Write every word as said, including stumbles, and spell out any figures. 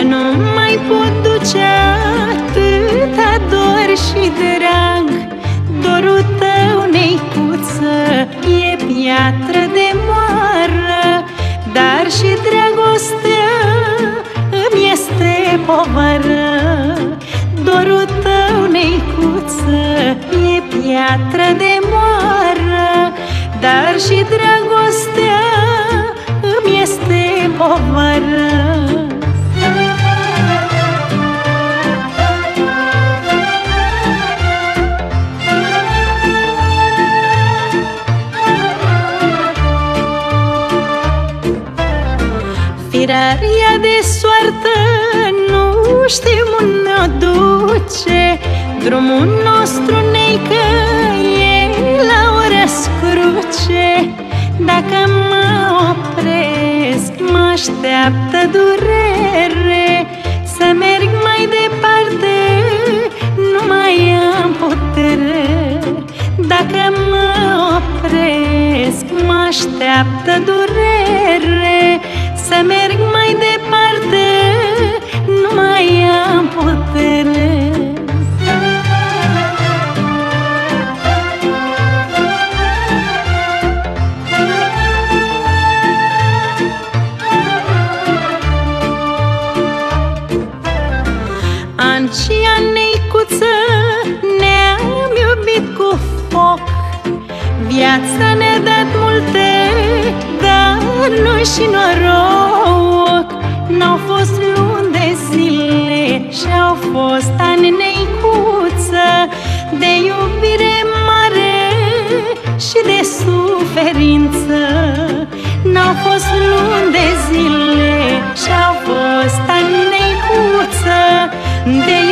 nu mai pot duce atâta dor și drag. Dorul tău, neicuță, e piatră de moară, dar și dragostea îmi este povară. Dorul tău, neicuță, e piatră de moară, dar și dragostea îmi este povară. Firaria de soartă nu știm unde o duce, drumul nostru neică e la o răscruce. Dacă mă opresc, mă așteaptă durere, să merg mai departe nu mai am putere. Dacă mă opresc, mă așteaptă durere, să merg mai departe nu mai am putere. An și an, neicuță, ne-am iubit cu foc. Viața ne-a dat multe, dar nu și noroc. N-au fost luni de zile și-au fost ani, neicuță, de iubire mare și de suferință. N-au fost luni de zile și-au fost ani, neicuță, de